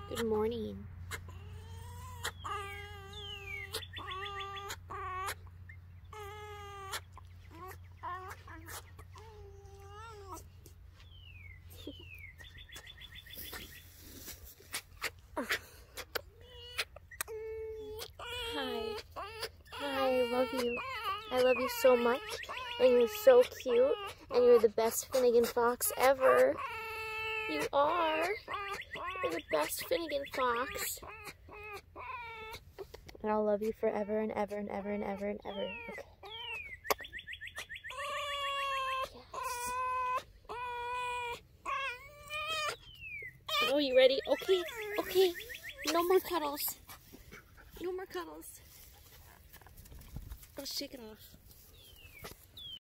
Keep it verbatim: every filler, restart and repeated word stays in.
Good morning. Hi. Hi, I love you. I love you so much. And you're so cute. And you're the best Finnegan fox ever. You are. You're the best Finnegan fox. And I'll love you forever and ever and ever and ever and ever. Okay. Yes. Oh, you ready? Okay. Okay. No more cuddles. No more cuddles. I'll shake it off.